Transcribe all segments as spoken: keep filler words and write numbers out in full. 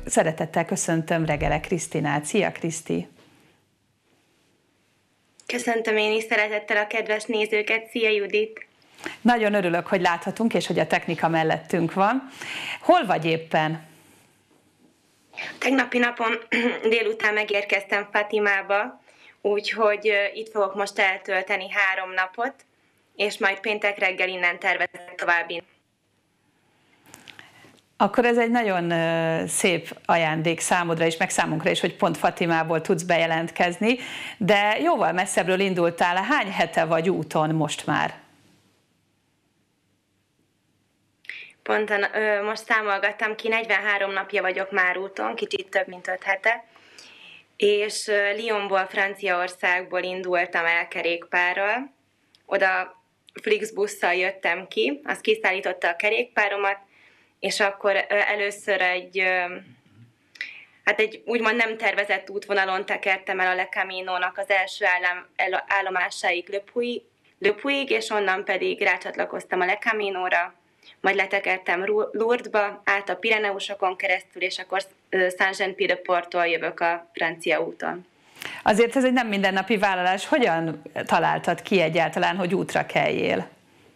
szeretettel köszöntöm Regele Krisztinát. Szia, Kriszti! Köszöntöm én is szeretettel a kedves nézőket. Szia, Judit! Nagyon örülök, hogy láthatunk, és hogy a technika mellettünk van. Hol vagy éppen? Tegnapi napon délután megérkeztem Fatimába, úgyhogy itt fogok most eltölteni három napot, és majd péntek reggel innen tervezek további. Akkor ez egy nagyon szép ajándék számodra is, meg számunkra is, hogy pont Fatimából tudsz bejelentkezni, de jóval messzebbről indultál. Hány hete vagy úton most már? Ponton most számolgattam ki, negyvenhárom napja vagyok már úton, kicsit több mint öt hete, és Lyonból, Franciaországból indultam el kerékpárral, oda Flixbusszal jöttem ki, az kiszállította a kerékpáromat, és akkor először egy, hát egy úgymond nem tervezett útvonalon tekertem el a Le Camino-nak az első állám, állomásáig Le Puig, és onnan pedig rácsatlakoztam a Le Camino-ra, majd letekertem Lourdesba, át a Pireneusokon keresztül, és akkor Saint-Jean-Pied-de-Porttól jövök a francia úton. Azért ez egy nem mindennapi vállalás. Hogyan találtad ki egyáltalán, hogy útra kelljél?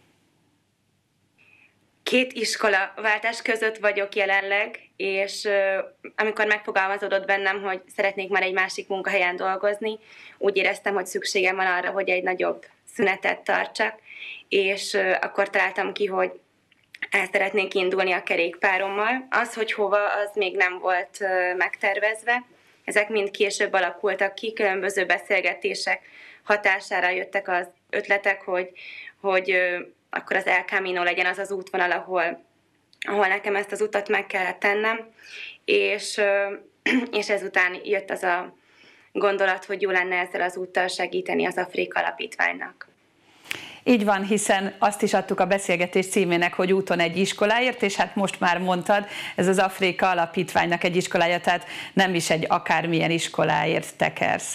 Két iskolaváltás között vagyok jelenleg, és uh, amikor megfogalmazódott bennem, hogy szeretnék már egy másik munkahelyen dolgozni, úgy éreztem, hogy szükségem van arra, hogy egy nagyobb szünetet tartsak, és uh, akkor találtam ki, hogy el szeretnék indulni a kerékpárommal. Az, hogy hova, az még nem volt uh, megtervezve. Ezek mind később alakultak ki, különböző beszélgetések hatására jöttek az ötletek, hogy, hogy uh, akkor az El Camino legyen az az útvonal, ahol, ahol nekem ezt az utat meg kellett tennem, és, és ezután jött az a gondolat, hogy jó lenne ezzel az úttal segíteni az Afrika Alapítványnak. Így van, hiszen azt is adtuk a beszélgetés címének, hogy úton egy iskoláért, és hát most már mondtad, ez az Afrika Alapítványnak egy iskolája, tehát nem is egy akármilyen iskoláért tekersz.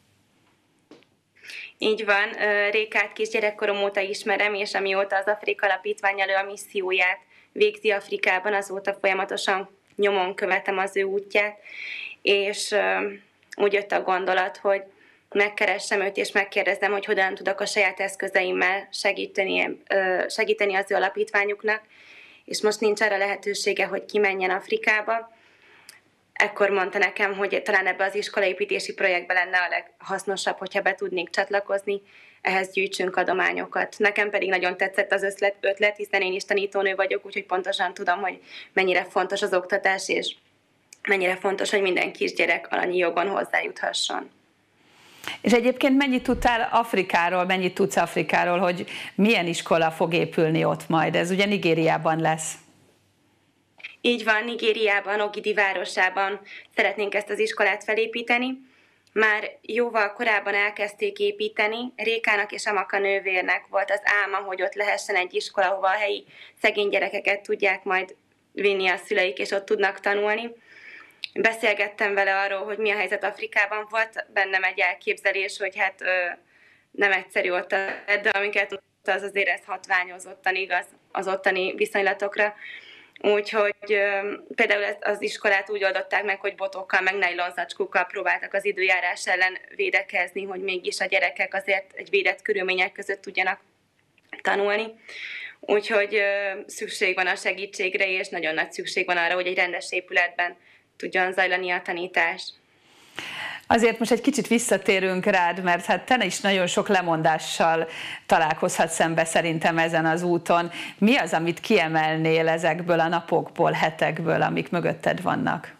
Így van, Rékát kisgyerekkorom óta ismerem, és amióta az Afrika Alapítvány elő a misszióját végzi Afrikában, azóta folyamatosan nyomon követem az ő útját, és úgy jött a gondolat, hogy megkeressem őt, és megkérdezem, hogy hogyan tudok a saját eszközeimmel segíteni, segíteni az ő alapítványuknak, és most nincs arra lehetősége, hogy kimenjen Afrikába. Ekkor mondta nekem, hogy talán ebbe az iskolaépítési projektbe lenne a leghasznosabb, hogyha be tudnék csatlakozni, ehhez gyűjtsünk adományokat. Nekem pedig nagyon tetszett az ötlet, hiszen én is tanítónő vagyok, úgyhogy pontosan tudom, hogy mennyire fontos az oktatás, és mennyire fontos, hogy minden kisgyerek alanyi jogon hozzájuthasson. És egyébként mennyit tudtál Afrikáról, mennyit tudsz Afrikáról, hogy milyen iskola fog épülni ott majd? Ez ugye Nigériában lesz. Így van, Nigériában, Ogidi városában szeretnénk ezt az iskolát felépíteni. Már jóval korábban elkezdték építeni. Rékának és Amaka nővérnek volt az álma, hogy ott lehessen egy iskola, ahova a helyi szegény gyerekeket tudják majd vinni a szüleik, és ott tudnak tanulni. Beszélgettem vele arról, hogy mi a helyzet Afrikában. Volt bennem egy elképzelés, hogy hát ö, nem egyszerű ott, de amiket az azért ez hatványozottan igaz az ottani viszonylatokra. Úgyhogy például az iskolát úgy oldották meg, hogy botokkal, meg nejlonzacskókkal próbáltak az időjárás ellen védekezni, hogy mégis a gyerekek azért egy védett körülmények között tudjanak tanulni. Úgyhogy szükség van a segítségre, és nagyon nagy szükség van arra, hogy egy rendes épületben tudjon zajlani a tanítás. Azért most egy kicsit visszatérünk rád, mert hát te is nagyon sok lemondással találkozhatsz szembe szerintem ezen az úton. Mi az, amit kiemelnél ezekből a napokból, hetekből, amik mögötted vannak?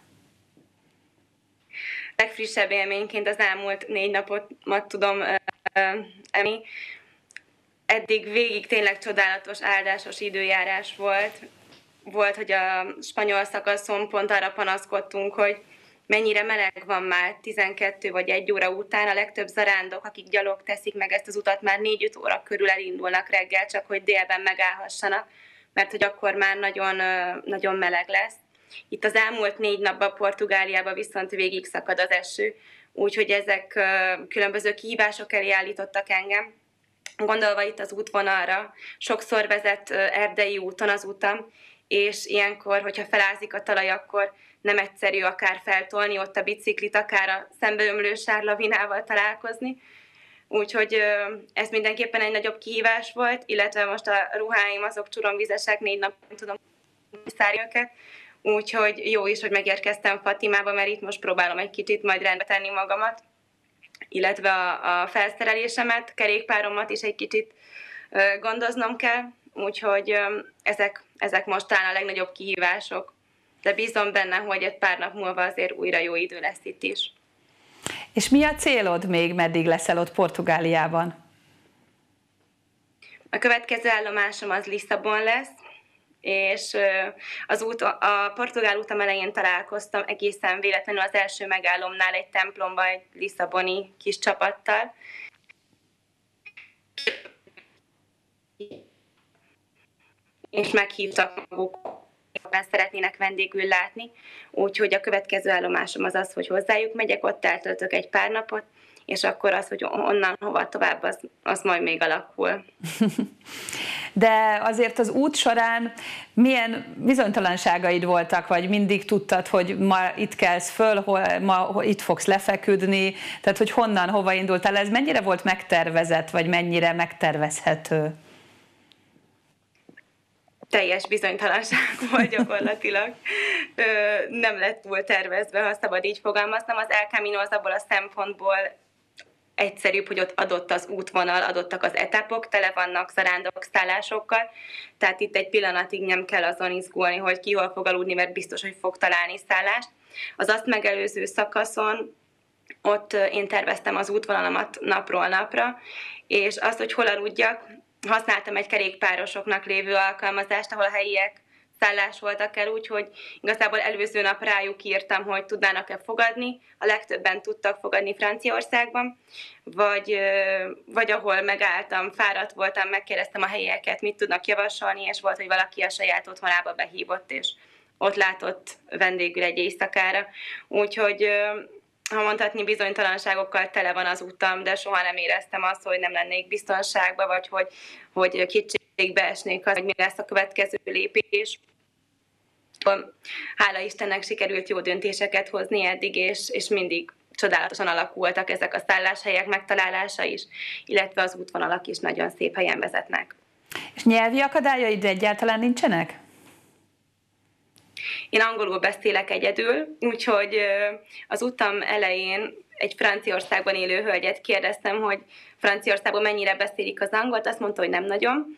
Legfrissebb élményként az elmúlt négy napot tudom említeni. Eddig végig tényleg csodálatos, áldásos időjárás volt. Volt, hogy a spanyol szakaszon pont arra panaszkodtunk, hogy mennyire meleg van már tizenkettő vagy egy óra után. A legtöbb zarándok, akik gyalog teszik meg ezt az utat, már négy-öt óra körül elindulnak reggel, csak hogy délben megállhassanak, mert hogy akkor már nagyon, nagyon meleg lesz. Itt az elmúlt négy napban Portugáliában viszont végig szakad az eső, úgyhogy ezek különböző kihívások elé állítottak engem. Gondolva itt az útvonalra, sokszor vezet erdei úton az utam, és ilyenkor, hogyha felázik a talaj, akkor nem egyszerű akár feltolni ott a biciklit, akár a szembeömlő sárlavinával találkozni. Úgyhogy ez mindenképpen egy nagyobb kihívás volt, illetve most a ruháim azok csuromvizesek, négy nap nem tudom szárni őket. Úgyhogy jó is, hogy megérkeztem Fatimába, mert itt most próbálom egy kicsit majd rendbe tenni magamat, illetve a, a felszerelésemet, kerékpáromat is egy kicsit gondoznom kell, úgyhogy ezek, ezek most talán a legnagyobb kihívások. De bízom benne, hogy egy pár nap múlva azért újra jó idő lesz itt is. És mi a célod még, meddig leszel ott Portugáliában? A következő állomásom az Lisszabon lesz, és az út, a portugál utam elején találkoztam egészen véletlenül az első megállomnál egy templomba, egy lisszaboni kis csapattal. És meghívtak maguk, szeretnének vendégül látni, úgyhogy a következő állomásom az az, hogy hozzájuk megyek, ott eltöltök egy pár napot, és akkor az, hogy onnan hova tovább, az, az majd még alakul. De azért az út során milyen bizonytalanságaid voltak, vagy mindig tudtad, hogy ma itt kelsz föl, hol, ma itt fogsz lefeküdni, tehát hogy honnan, hova indultál, ez mennyire volt megtervezett, vagy mennyire megtervezhető? Teljes bizonytalanság volt gyakorlatilag. Nem lett túl tervezve, ha szabad így fogalmaznom. Az El Camino az abból a szempontból egyszerűbb, hogy ott adott az útvonal, adottak az etapok, tele vannak zarándok-szállásokkal, tehát itt egy pillanatig nem kell azon izgulni, hogy ki hol fog aludni, mert biztos, hogy fog találni szállást. Az azt megelőző szakaszon ott én terveztem az útvonalamat napról napra, és azt, hogy hol aludjak, használtam egy kerékpárosoknak lévő alkalmazást, ahol a helyiek szállás voltak el, úgyhogy igazából előző nap rájuk írtam, hogy tudnának-e fogadni. A legtöbben tudtak fogadni Franciaországban, vagy, vagy ahol megálltam, fáradt voltam, megkérdeztem a helyieket, mit tudnak javasolni, és volt, hogy valaki a saját otthonába behívott, és ott látott vendégül egy éjszakára. Úgyhogy ha mondhatni, bizonytalanságokkal tele van az utam, de soha nem éreztem azt, hogy nem lennék biztonságban, vagy hogy, hogy kétségbe esnék az, hogy mi lesz a következő lépés. Hála Istennek sikerült jó döntéseket hozni eddig, és, és mindig csodálatosan alakultak ezek a szálláshelyek megtalálása is, illetve az útvonalak is nagyon szép helyen vezetnek. És nyelvi akadályaid egyáltalán nincsenek? Én angolul beszélek egyedül, úgyhogy az utam elején egy Franciaországban élő hölgyet kérdeztem, hogy Franciaországban mennyire beszélik az angolt, azt mondta, hogy nem nagyon.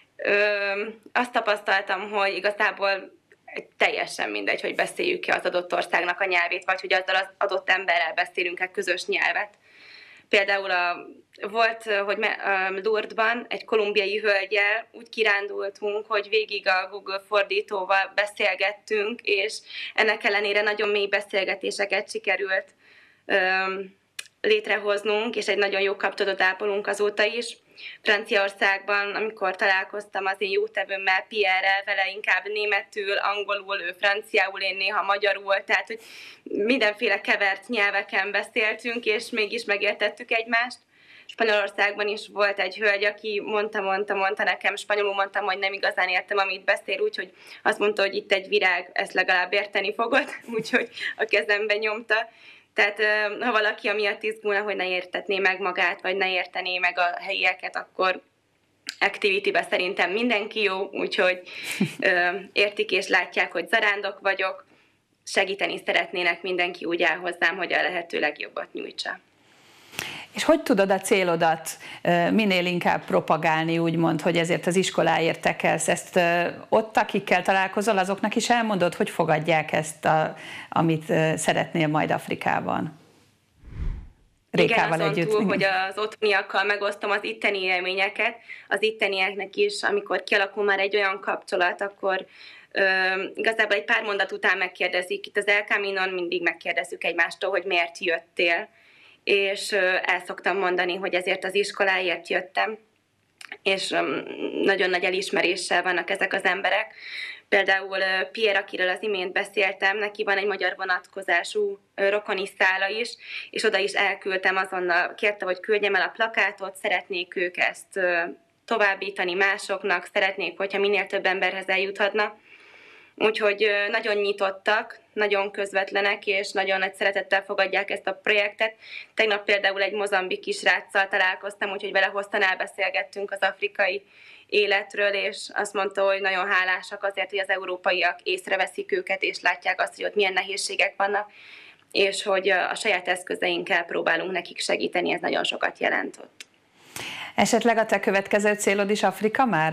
Azt tapasztaltam, hogy igazából teljesen mindegy, hogy beszéljük-e az adott országnak a nyelvét, vagy hogy azzal az adott emberrel beszélünk-e közös nyelvet. Például a, volt, hogy Lourdesban egy kolumbiai hölgyel úgy kirándultunk, hogy végig a Google fordítóval beszélgettünk, és ennek ellenére nagyon mély beszélgetéseket sikerült öm, létrehoznunk, és egy nagyon jó kapcsolatot ápolunk azóta is. Franciaországban, amikor találkoztam az én jótevőmmel, Pierre-rel, vele inkább németül, angolul, ő franciául, én néha magyarul, tehát hogy mindenféle kevert nyelveken beszéltünk, és mégis megértettük egymást. Spanyolországban is volt egy hölgy, aki mondta, mondta, mondta nekem, spanyolul mondtam, hogy nem igazán értem, amit beszél, úgyhogy azt mondta, hogy itt egy virág, ezt legalább érteni fogod, úgyhogy a kezembe nyomta. Tehát ha valaki amiatt izgulna, hogy ne értetné meg magát, vagy ne értené meg a helyieket, akkor activity-ben szerintem mindenki jó, úgyhogy értik és látják, hogy zarándok vagyok, segíteni szeretnének, mindenki úgy áll hozzám, hogy a lehető legjobbat nyújtsa. És hogy tudod a célodat minél inkább propagálni, úgymond, hogy ezért az iskoláért tekelsz? Ezt ott, akikkel találkozol, azoknak is elmondod, hogy fogadják ezt, a, amit szeretnél majd Afrikában? Rékával igen, azon együtt. Túl, hogy az otthoniakkal megosztom az itteni élményeket, az ittenieknek is, amikor kialakul már egy olyan kapcsolat, akkor Ö, igazából egy pár mondat után megkérdezik. Itt az El Caminon mindig megkérdezzük egymástól, hogy miért jöttél, és el szoktam mondani, hogy ezért az iskoláért jöttem, és nagyon nagy elismeréssel vannak ezek az emberek. Például Pierre, akiről az imént beszéltem, neki van egy magyar vonatkozású rokoni szála is, és oda is elküldtem azonnal, kérte, hogy küldjem el a plakátot, szeretnék ők ezt továbbítani másoknak, szeretnék, hogyha minél több emberhez eljuthatna. Úgyhogy nagyon nyitottak, nagyon közvetlenek, és nagyon nagy szeretettel fogadják ezt a projektet. Tegnap például egy mozambiki sráccal találkoztam, úgyhogy vele hosszan elbeszélgettünk az afrikai életről, és azt mondta, hogy nagyon hálásak azért, hogy az európaiak észreveszik őket, és látják azt, hogy ott milyen nehézségek vannak, és hogy a saját eszközeinkkel próbálunk nekik segíteni, ez nagyon sokat jelent ott. Esetleg a te következő célod is Afrika már?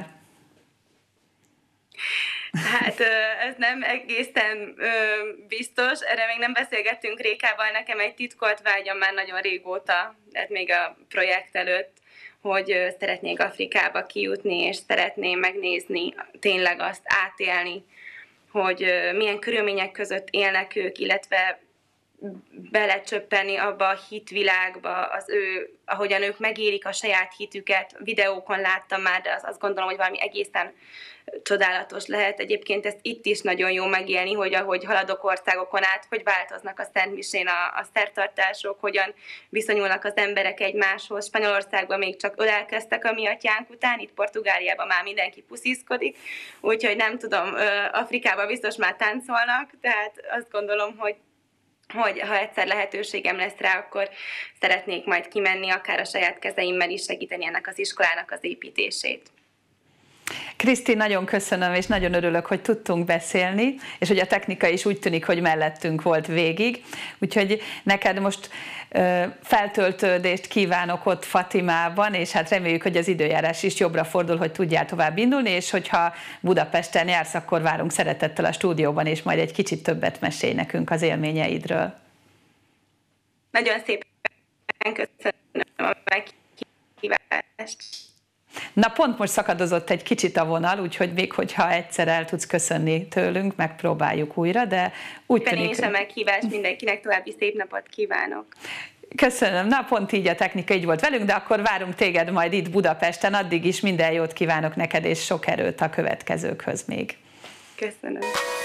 Hát ez nem egészen biztos, erre még nem beszélgettünk Rékával, nekem egy titkolt vágyam már nagyon régóta, tehát még a projekt előtt, hogy szeretnék Afrikába kijutni, és szeretném megnézni, tényleg azt átélni, hogy milyen körülmények között élnek ők, illetve belecsöppeni abba a hitvilágba, az ő, ahogyan ők megélik a saját hitüket. Videókon láttam már, de az, azt gondolom, hogy valami egészen csodálatos lehet. Egyébként ezt itt is nagyon jó megélni, hogy ahogy haladok országokon át, hogy változnak a szentmisén a, a szertartások, hogyan viszonyulnak az emberek egymáshoz. Spanyolországban még csak ölelkeztek a mi atyánk után, itt Portugáliában már mindenki pusziszkodik, úgyhogy nem tudom, Afrikában biztos már táncolnak, tehát azt gondolom, hogy hogy ha egyszer lehetőségem lesz rá, akkor szeretnék majd kimenni, akár a saját kezeimmel is segíteni ennek az iskolának az építését. Kriszti, nagyon köszönöm, és nagyon örülök, hogy tudtunk beszélni, és hogy a technika is úgy tűnik, hogy mellettünk volt végig. Úgyhogy neked most ö, feltöltődést kívánok ott Fatimában, és hát reméljük, hogy az időjárás is jobbra fordul, hogy tudjál tovább indulni, és hogyha Budapesten jársz, akkor várunk szeretettel a stúdióban, és majd egy kicsit többet mesélj nekünk az élményeidről. Nagyon szépen köszönöm a meghívást. Na pont most szakadozott egy kicsit a vonal, úgyhogy még hogyha egyszer el tudsz köszönni tőlünk, megpróbáljuk újra, de úgy tűnik... Én is a meghívás, mindenkinek további szép napot kívánok. Köszönöm, na pont így a technika így volt velünk, de akkor várunk téged majd itt Budapesten, addig is minden jót kívánok neked, és sok erőt a következőkhöz még. Köszönöm.